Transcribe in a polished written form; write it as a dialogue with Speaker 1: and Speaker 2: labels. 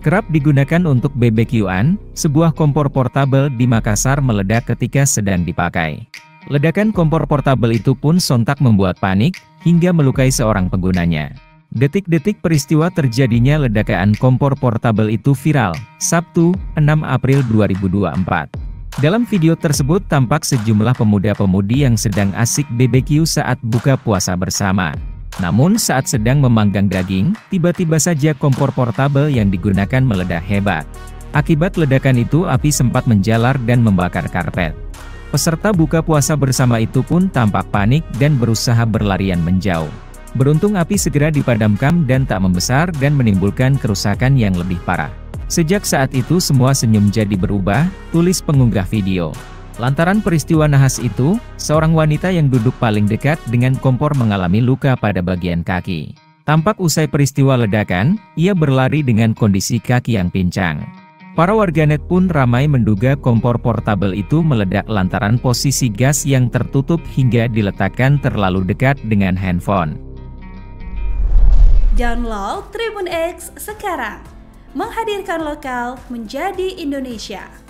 Speaker 1: Kerap digunakan untuk BBQ-an, sebuah kompor portabel di Makassar meledak ketika sedang dipakai. Ledakan kompor portabel itu pun sontak membuat panik, hingga melukai seorang penggunanya. Detik-detik peristiwa terjadinya ledakan kompor portabel itu viral, Sabtu, 6 April 2024. Dalam video tersebut tampak sejumlah pemuda-pemudi yang sedang asik BBQ saat buka puasa bersama. Namun saat sedang memanggang daging, tiba-tiba saja kompor portabel yang digunakan meledak hebat. Akibat ledakan itu api sempat menjalar dan membakar karpet. Peserta buka puasa bersama itu pun tampak panik dan berusaha berlarian menjauh. Beruntung api segera dipadamkan dan tak membesar dan menimbulkan kerusakan yang lebih parah. Sejak saat itu semua senyum jadi berubah, tulis pengunggah video. Lantaran peristiwa nahas itu, seorang wanita yang duduk paling dekat dengan kompor mengalami luka pada bagian kaki. Tampak usai peristiwa ledakan, ia berlari dengan kondisi kaki yang pincang. Para warganet pun ramai menduga kompor portabel itu meledak lantaran posisi gas yang tertutup hingga diletakkan terlalu dekat dengan handphone.
Speaker 2: Download Tribun X sekarang, menghadirkan lokal menjadi Indonesia.